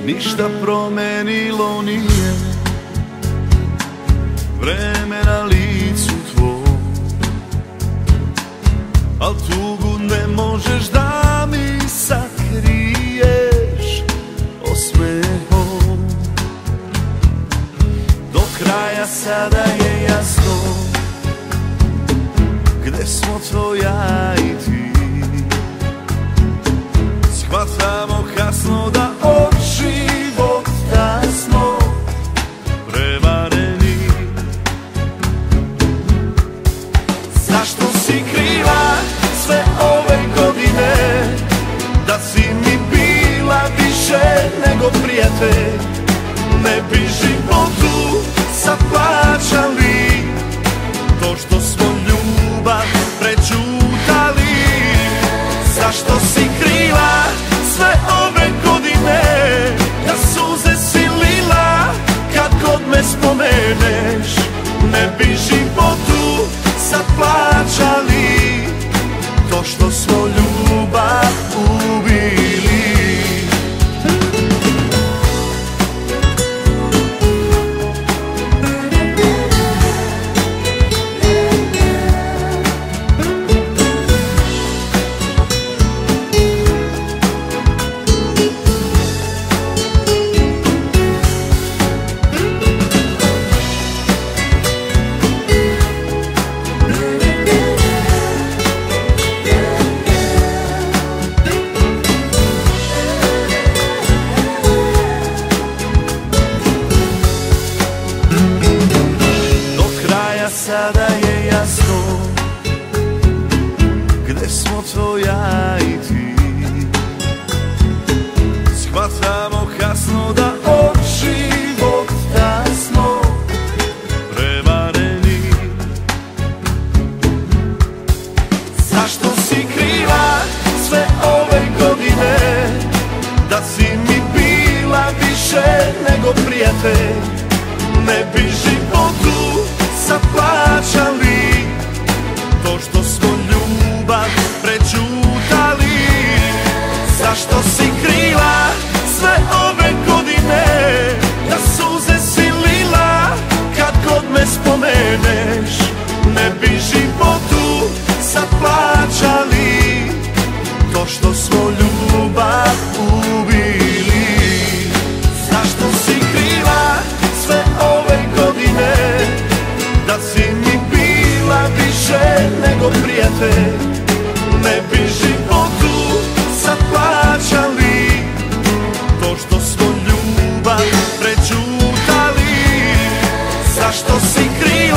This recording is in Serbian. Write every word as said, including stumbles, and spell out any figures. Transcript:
ništa promenilo nije, vreme na licu tvoj, al tugu ne možeš da mi sakriješ osmehom. Do kraja sada je jasno gde smo to ja i ti. Shvatamo kasno da od života smo prevareni. Zašto si krila sve ove godine, da si mi bila više nego prijatelj? Ne bi životu sad plaćali to što smo ljubav prećutali. Zašto si krila sve ove godine, da suze si lila kad god me spomeneš? Ne bi životu sad plaćali to što smo ljubav ubili. Sada je jasno gde smo to ja i ti. Shvatamo kasno da od života smo prevareni. Zašto si krila sve ove godine, da si mi bila više nego prijatelj? Ne bi životu sad plaćali to što smo ljubav prećutali. Zašto si krila sve ove godine, da suze si lila kad god me spomeneš? Ne bi životu sad plaćali to što smo ljubav ubili. Zašto si krila sve ove godine, da si mi bila više nego prijatelj? Ne bi životu sad plaćali to što smo ljubav prećutali. Zašto si krila